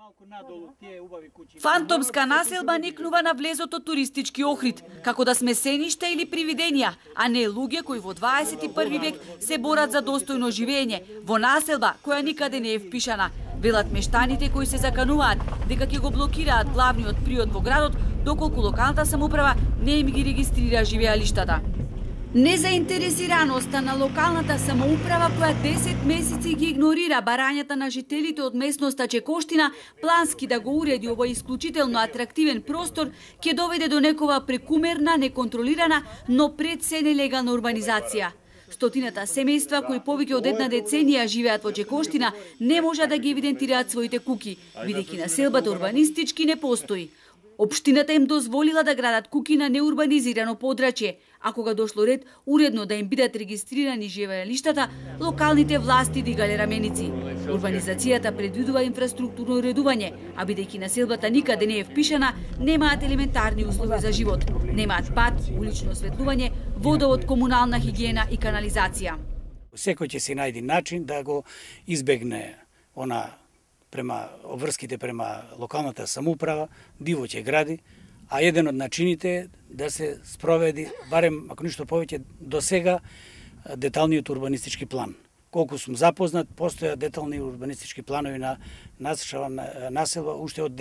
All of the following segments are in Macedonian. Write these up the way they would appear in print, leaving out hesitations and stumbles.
Фантомска населба никнува на влезот од туристички Охрид, како да сме сеништа или привиденија, а не луѓе кои во 21 век се борат за достојно живење во населба која никаде не е впишана. Велат мештаните кои се закануваат дека ќе го блокираат главниот приод во градот доколку локалната самоуправа не им ги регистрира живеалиштата. Незаинтересираноста на локалната самоуправа која 10 месеци ги игнорира барањата на жителите од местноста Чекоштина, плански да го уреди овој исклучително атрактивен простор, ќе доведе до некова прекумерна, неконтролирана, но пред се нелегална урбанизација. Стотината семејства кои повеќе од една деценија живеат во Чекоштина не можат да ги евидентираат своите куки, бидејќи населбата урбанистички не постои. Општината им дозволила да градат куки на неурбанизирано подрачје, а кога дошло ред уредно да им бидат регистрирани живеалиштата, локалните власти дигале раменици. Урбанизацијата предвидува инфраструктурно уредување, а бидејќи населбата никаде не е впишана, немаат елементарни услови за живот, немаат пат, улично осветлување, водовод, комунална хигиена и канализација. Секој ќе се најде начин да го избегне према обврските према локалната самоуправа, диво ќе гради, а еден од начините е да се спроведи, барем ако ништо повеќе до сега, деталниот урбанистички план. Колку сум запознат, постоја детални урбанистички планови на населба уште од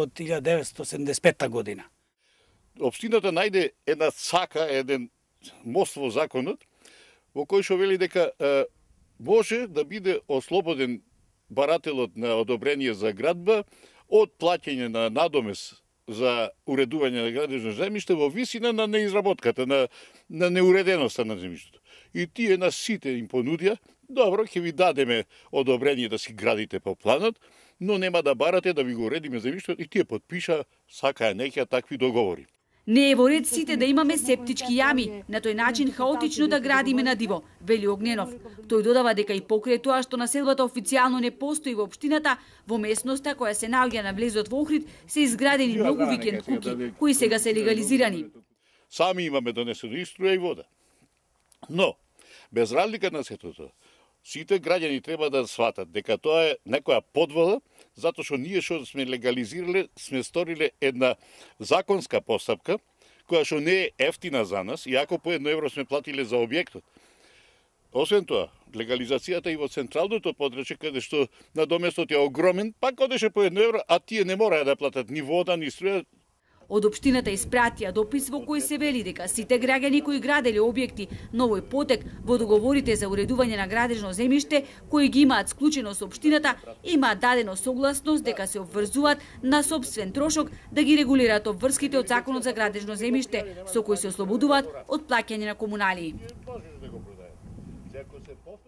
1975 година. Општината најде една сака, еден мост во законот, во кој што вели дека може да биде ослободен барателот на одобрение за градба од плаќање на надомес за уредување на градежно земјиште во висина на неизработката, на неуреденоста на земјиштето. И тие на сите им понудија, добро, ќе ви дадеме одобрение да си градите по планот, но нема да барате да ви го уредиме земјиштето, и тие подпиша, сакаа неќа такви договори. Не е во ред сите да имаме септички јами, на тој начин хаотично да градиме на диво, вели Огненов. Тој додава дека и покрај тоа што населбата официјално не постои во општината, во местноста која се наоѓа на влезот во Охрид се изградени многу викенд куки, кои сега се легализирани. Сами имаме донесено и струја и вода. Но, без разлика на сето тоа, сите граѓани треба да сватат дека тоа е некоја подвала, затоа што ние што сме легализирале, сме сториле една законска постапка, која што не е ефтина за нас, иако по 1 евро сме платиле за објектот. Освен тоа, легализацијата и во централното подрачје, каде што надоместот е огромен, пак одеше по 1 евро, а тие не мораа да платат ни вода, ни струја. Од општината испратија допис во кој се вели дека сите граѓани кои граделе објекти на овој потек во договорите за уредување на градежно земјиште, кои ги имаат склучено со општината, имаат дадено согласност дека се обврзуваат на сопствен трошок да ги регулираат обврските од Законот за градежно земјиште, со кои се ослободуваат од плаќање на комунали.